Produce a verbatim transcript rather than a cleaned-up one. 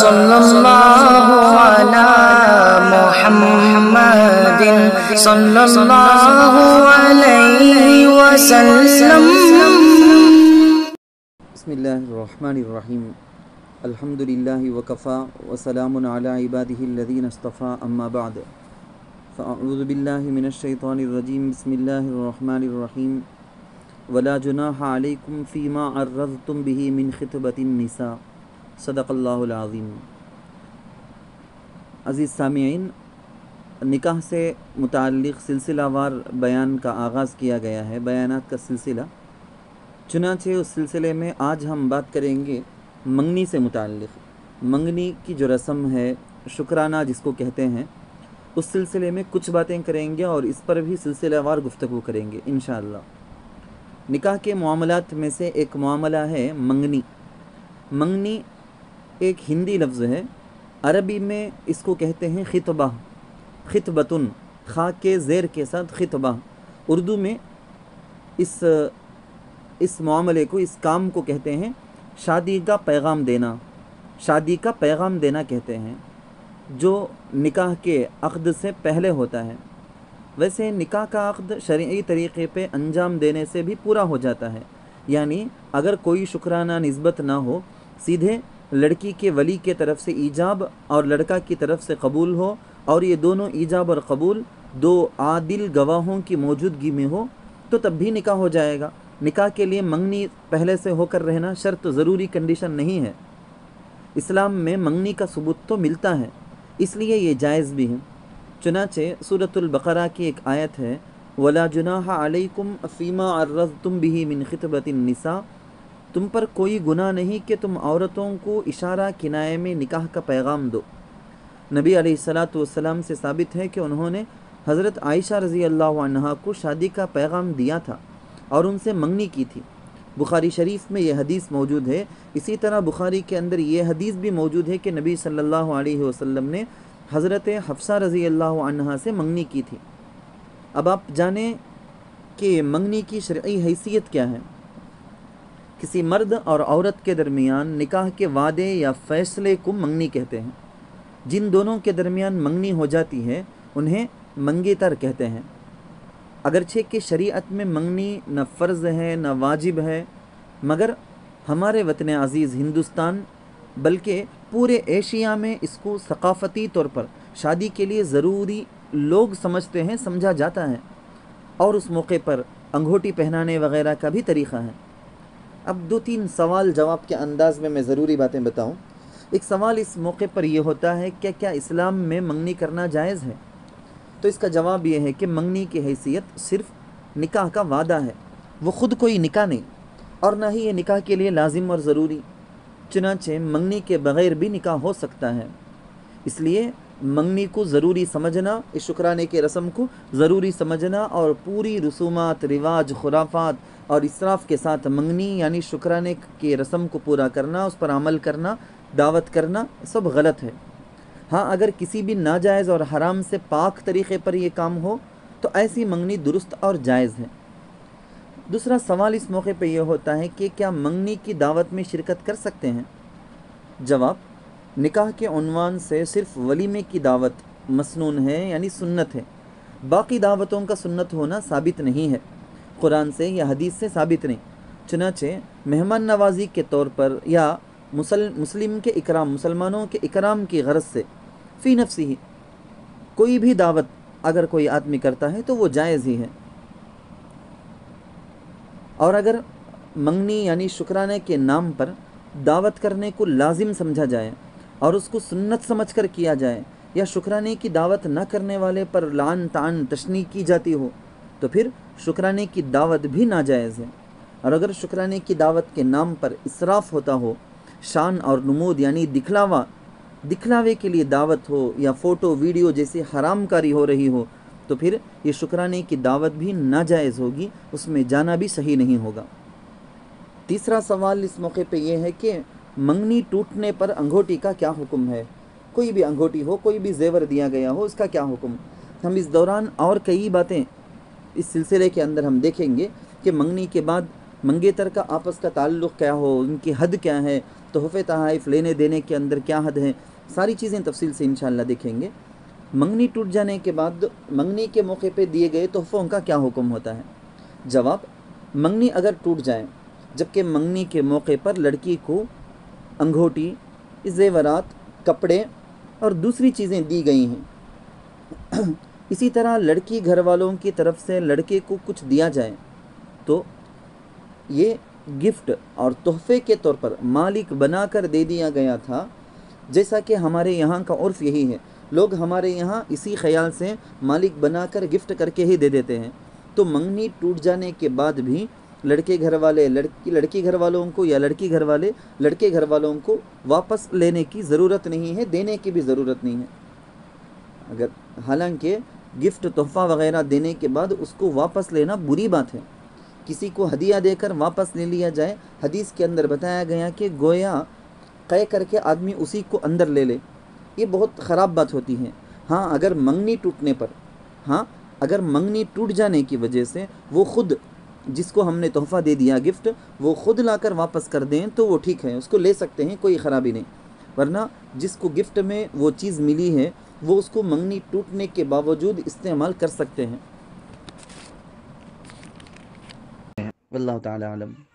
صلی اللہ علی محمد صلی اللہ علیہ وسلم۔ بسم اللہ الرحمن الرحیم۔ الحمدللہ وکفا وسلام علی عبادہ الذین اصطفیٰ، اما بعد فاعوذ باللہ من الشیطان الرجیم۔ بسم اللہ الرحمن الرحیم۔ ولا جناح علیکم فیما عرضتم بہ من خطبۃ النساء، صدق اللہ العظیم۔ عزیز سامعین، نکاح سے متعلق سلسلہ وار بیان کا آغاز کیا گیا ہے، بیانات کا سلسلہ۔ چنانچہ اس سلسلے میں آج ہم بات کریں گے منگنی سے متعلق۔ منگنی کی جو رسم ہے، شکرانہ جس کو کہتے ہیں، اس سلسلے میں کچھ باتیں کریں گے اور اس پر بھی سلسلہ وار گفتگو کریں گے انشاءاللہ۔ نکاح کے معاملات میں سے ایک معاملہ ہے منگنی۔ منگنی ایک ہندی لفظ ہے، عربی میں اس کو کہتے ہیں خطبہ، خطبتن، خا کے زیر کے ساتھ خطبہ۔ اردو میں اس اس معاملے کو، اس کام کو کہتے ہیں شادی کا پیغام دینا، شادی کا پیغام دینا کہتے ہیں، جو نکاح کے عقد سے پہلے ہوتا ہے۔ ویسے نکاح کا عقد شرعی طریقے پہ انجام دینے سے بھی پورا ہو جاتا ہے، یعنی اگر کوئی شکرانہ نسبت نہ ہو، سیدھے لڑکی کے ولی کے طرف سے ایجاب اور لڑکا کی طرف سے قبول ہو، اور یہ دونوں ایجاب اور قبول دو عادل گواہوں کی موجودگی میں ہو، تو تب بھی نکاح ہو جائے گا۔ نکاح کے لیے منگنی پہلے سے ہو کر رہنا شرط، ضروری کنڈیشن نہیں ہے۔ اسلام میں منگنی کا ثبوت تو ملتا ہے، اس لیے یہ جائز بھی ہے۔ چنانچہ سورۃ البقرہ کی ایک آیت ہے، وَلَا جُنَاحَ عَلَيْكُمْ فِيمَا عَرَّضْتُمْ بِهِ مِنْ خِطْبَةِ النِّسَاءِ، تم پر کوئی گناہ نہیں کہ تم عورتوں کو اشارہ کنایے میں نکاح کا پیغام دو۔ نبی علیہ الصلاۃ والسلام سے ثابت ہے کہ انہوں نے حضرت عائشہ رضی اللہ عنہا کو شادی کا پیغام دیا تھا اور ان سے منگنی کی تھی۔ بخاری شریف میں یہ حدیث موجود ہے۔ اسی طرح بخاری کے اندر یہ حدیث بھی موجود ہے کہ نبی صلی اللہ علیہ وسلم نے حضرت حفصہ رضی اللہ عنہا سے منگنی کی تھی۔ اب آپ جانیں کہ منگنی کی شرعی حیثیت کیا ہے۔ کسی مرد اور عورت کے درمیان نکاح کے وعدے یا فیصلے کو منگنی کہتے ہیں۔ جن دونوں کے درمیان منگنی ہو جاتی ہے انہیں منگیتر کہتے ہیں۔ اگرچہ کہ شریعت میں منگنی نہ فرض ہے نہ واجب ہے، مگر ہمارے وطن عزیز ہندوستان بلکہ پورے ایشیا میں اس کو ثقافتی طور پر شادی کے لیے ضروری لوگ سمجھتے ہیں، سمجھا جاتا ہے، اور اس موقع پر انگوٹھی پہنانے وغیرہ کا بھی طریقہ ہے۔ اب دو تین سوال جواب کے انداز میں میں ضروری باتیں بتاؤں۔ ایک سوال اس موقع پر یہ ہوتا ہے کہ کیا اسلام میں منگنی کرنا جائز ہے؟ تو اس کا جواب یہ ہے کہ منگنی کی حیثیت صرف نکاح کا وعدہ ہے، وہ خود کوئی نکاح نہیں، اور نہ ہی یہ نکاح کے لیے لازم اور ضروری۔ چنانچہ منگنی کے بغیر بھی نکاح ہو سکتا ہے۔ اس لیے منگنی کو ضروری سمجھنا، اس شکرانے کے رسم کو ضروری سمجھنا، اور پوری رسومات، رواج، خرافات اور اسراف کے ساتھ منگنی یعنی شکرانے کے رسم کو پورا کرنا، اس پر عمل کرنا، دعوت کرنا، سب غلط ہے۔ ہاں، اگر کسی بھی ناجائز اور حرام سے پاک طریقے پر یہ کام ہو تو ایسی منگنی درست اور جائز ہے۔ دوسرا سوال اس موقع پہ یہ ہوتا ہے کہ کیا منگنی کی دعوت میں شرکت کر سکتے ہیں؟ جواب، نکاح کے عنوان سے صرف ولیمے کی دعوت مسنون ہے، یعنی سنت ہے۔ باقی دعوتوں کا سنت ہونا ثابت نہیں ہے، قرآن سے یا حدیث سے ثابت نہیں۔ چنانچہ مہمان نوازی کے طور پر یا مسلم مسلم کے اکرام، مسلمانوں کے اکرام کی غرض سے فی نفسی ہی کوئی بھی دعوت اگر کوئی آدمی کرتا ہے تو وہ جائز ہی ہے۔ اور اگر منگنی یعنی شکرانے کے نام پر دعوت کرنے کو لازم سمجھا جائے اور اس کو سنت سمجھ کر کیا جائے، یا شکرانے کی دعوت نہ کرنے والے پر لعن طعن تشنیع کی جاتی ہو، تو پھر شکرانے کی دعوت بھی ناجائز ہے۔ اور اگر شکرانے کی دعوت کے نام پر اسراف ہوتا ہو، شان اور نمود یعنی دکھلاوا دکھلاوے کے لیے دعوت ہو، یا فوٹو ویڈیو جیسی حرام کاری ہو رہی ہو، تو پھر یہ شکرانے کی دعوت بھی ناجائز ہوگی، اس میں جانا بھی صحیح نہیں ہوگا۔ تیسرا سوال اس موقع پہ یہ ہے کہ منگنی ٹوٹنے پر انگوٹھی کا کیا حکم ہے؟ کوئی بھی انگوٹھی ہو، کوئی بھی زیور دیا گیا ہو، اس کا کیا حکم؟ ہم اس دوران اور کئی باتیں اس سلسلے کے اندر ہم دیکھیں گے کہ منگنی کے بعد منگیتر کا آپس کا تعلق کیا ہو، ان کی حد کیا ہے، تحفے تحائف لینے دینے کے اندر کیا حد ہے، ساری چیزیں تفصیل سے انشاءاللہ دیکھیں گے۔ منگنی ٹوٹ جانے کے بعد منگنی کے موقع پہ دیے گئے تحفوں کا کیا حکم ہوتا ہے؟ جواب، منگنی اگر ٹوٹ جائے جبکہ منگنی کے موقع پر لڑکی کو انگوٹھی، زیورات، کپڑے اور دوسری چیزیں دی گئی ہیں، اسی طرح لڑکی گھر والوں کی طرف سے لڑکے کو کچھ دیا جائے تو یہ گفٹ اور تحفے کے طور پر مالک بنا کر دے دیا گیا تھا، جیسا کہ ہمارے یہاں کا عرف یہی ہے، لوگ ہمارے یہاں اسی خیال سے مالک بنا کر گفٹ کر کے ہی دے دیتے ہیں۔ تو منگنی ٹوٹ جانے کے بعد بھی لڑکے گھر والے لڑکی لڑکی گھر والوں کو یا لڑکی گھر والے لڑکے گھر والوں کو واپس لینے کی ضرورت نہیں ہے، دینے کی بھی ضرورت نہیں ہے۔ اگر حالانکہ گفٹ تحفہ وغیرہ دینے کے بعد اس کو واپس لینا بری بات ہے، کسی کو ہدیہ دے کر واپس لے لیا جائے، حدیث کے اندر بتایا گیا کہ گویا قے کر کے آدمی اسی کو اندر لے لے، یہ بہت خراب بات ہوتی ہے۔ ہاں اگر منگنی ٹوٹنے پر ہاں اگر منگنی ٹوٹ جانے کی وجہ سے وہ خود جس کو ہم نے تحفہ دے دیا گفٹ، وہ خود لا کر واپس کر دیں تو وہ ٹھیک ہے، اس کو لے سکتے ہیں، کوئی خرابی نہیں، ورنہ جس کو گفٹ میں وہ چیز ملی ہے وہ اس کو منگنی ٹوٹنے کے باوجود استعمال کر سکتے ہیں۔ واللہ تعالی عالم۔